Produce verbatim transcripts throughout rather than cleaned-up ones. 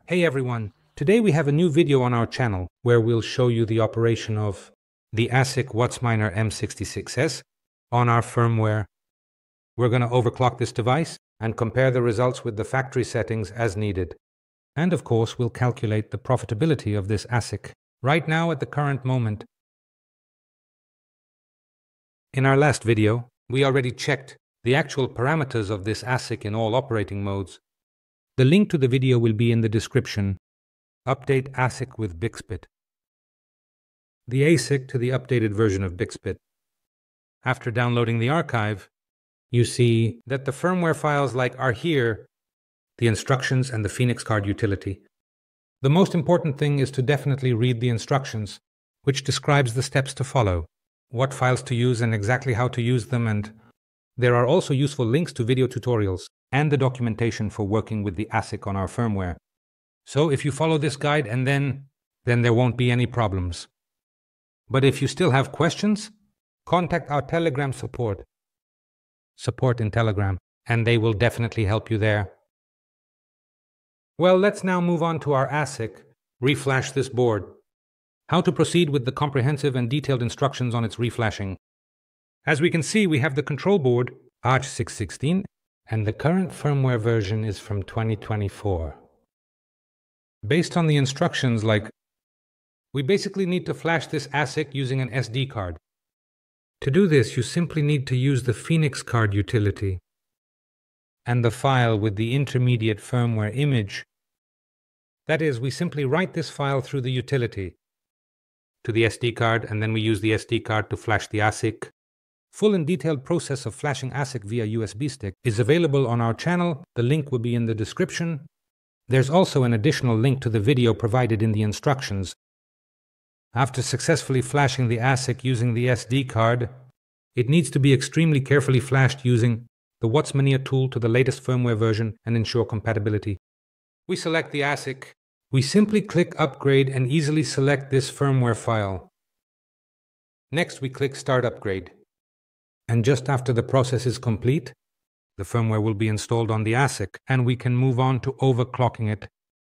Hey everyone, today we have a new video on our channel where we'll show you the operation of the ASIC Whatsminer M sixty-six S on our firmware. We're going to overclock this device and compare the results with the factory settings as needed. And of course, we'll calculate the profitability of this ASIC right now at the current moment. In our last video, we already checked the actual parameters of this ASIC in all operating modes. The link to the video will be in the description. Update ASIC with BiXBiT. The A S I C to the updated version of BiXBiT. After downloading the archive, you see that the firmware files like are here, the instructions and the Phoenix card utility. The most important thing is to definitely read the instructions, which describes the steps to follow, what files to use and exactly how to use them, and there are also useful links to video tutorials and the documentation for working with the ASIC on our firmware. So if you follow this guide and then, then there won't be any problems. But if you still have questions, contact our Telegram support. Support in Telegram, and they will definitely help you there. Well, let's now move on to our ASIC, reflash this board. How to proceed with the comprehensive and detailed instructions on its reflashing. As we can see, we have the control board, Arch six sixteen, and the current firmware version is from twenty twenty-four. Based on the instructions, like, we basically need to flash this ASIC using an S D card. To do this, you simply need to use the Phoenix card utility and the file with the intermediate firmware image. That is, we simply write this file through the utility to the S D card, and then we use the S D card to flash the ASIC. Full and detailed process of flashing ASIC via U S B stick is available on our channel. The link will be in the description. There's also an additional link to the video provided in the instructions. After successfully flashing the ASIC using the S D card, it needs to be extremely carefully flashed using the Whatsminer tool to the latest firmware version and ensure compatibility. We select the ASIC. We simply click Upgrade and easily select this firmware file. Next, we click Start Upgrade. And just after the process is complete, the firmware will be installed on the ASIC and we can move on to overclocking it.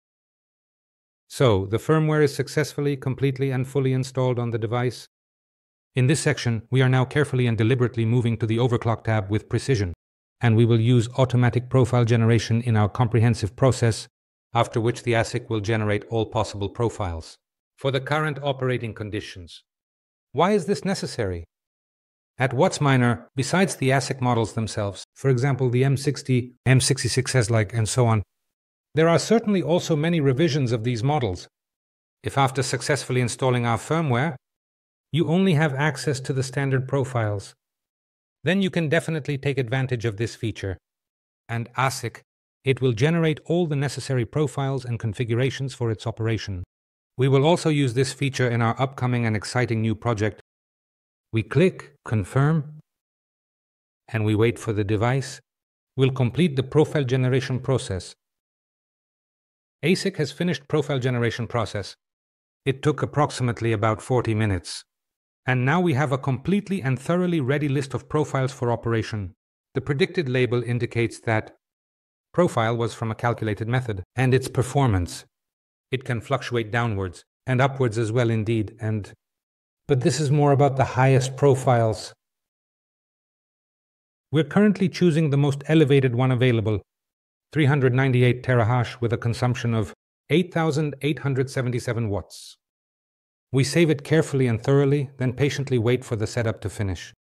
So, the firmware is successfully, completely and fully installed on the device. In this section, we are now carefully and deliberately moving to the Overclock tab with precision, and we will use automatic profile generation in our comprehensive process, after which the ASIC will generate all possible profiles for the current operating conditions. Why is this necessary? At Whatsminer, besides the ASIC models themselves, for example the M sixty, M sixty-six S like and so on, there are certainly also many revisions of these models. If after successfully installing our firmware, you only have access to the standard profiles, then you can definitely take advantage of this feature. And ASIC, it will generate all the necessary profiles and configurations for its operation. We will also use this feature in our upcoming and exciting new project. We click Confirm, and we wait for the device. We'll complete the profile generation process. ASIC has finished profile generation process. It took approximately about forty minutes. And now we have a completely and thoroughly ready list of profiles for operation. The predicted label indicates that profile was from a calculated method, and its performance. It can fluctuate downwards and upwards as well indeed, and but this is more about the highest profiles. We're currently choosing the most elevated one available, three hundred ninety-eight terahash with a consumption of eight thousand eight hundred seventy-seven watts. We save it carefully and thoroughly, then patiently wait for the setup to finish.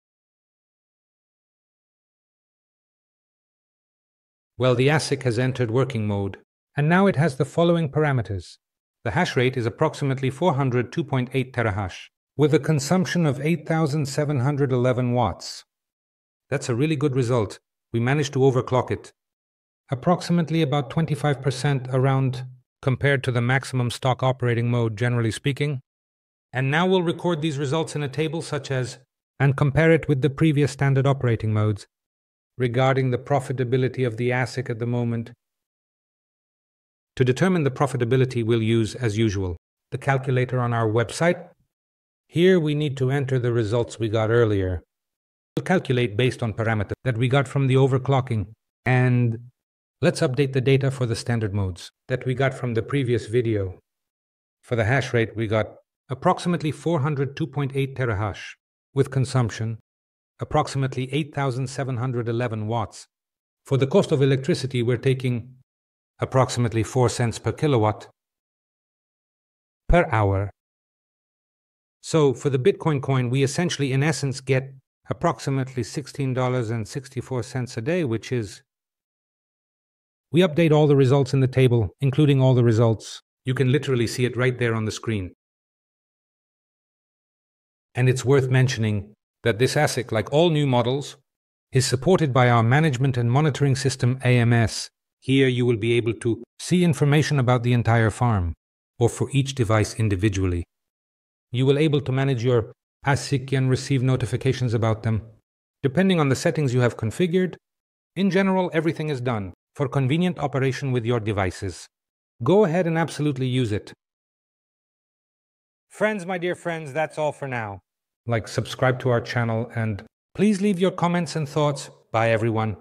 Well, the ASIC has entered working mode, and now it has the following parameters. The hash rate is approximately four hundred two point eight terahash, with a consumption of eight thousand seven hundred eleven watts. That's a really good result. We managed to overclock it. Approximately about twenty-five percent around compared to the maximum stock operating mode, generally speaking. And now we'll record these results in a table such as, and compare it with the previous standard operating modes. Regarding the profitability of the ASIC at the moment. To determine the profitability, we'll use, as usual, the calculator on our website. Here we need to enter the results we got earlier. We'll calculate based on parameters that we got from the overclocking, and Let's update the data for the standard modes that we got from the previous video. For the hash rate, we got approximately four hundred two point eight terahash, with consumption approximately eight thousand seven hundred eleven watts. For the cost of electricity, we're taking approximately four cents per kilowatt per hour. So for the Bitcoin coin, we essentially in essence get approximately sixteen dollars and sixty-four cents a day, which is... We update all the results in the table, including all the results. You can literally see it right there on the screen. And it's worth mentioning that this ASIC, like all new models, is supported by our management and monitoring system A M S. Here you will be able to see information about the entire farm, or for each device individually. You will be able to manage your ASIC and receive notifications about them, depending on the settings you have configured. In general, everything is done for convenient operation with your devices. Go ahead and absolutely use it. Friends, my dear friends, that's all for now. Like, subscribe to our channel, and please leave your comments and thoughts. Bye, everyone.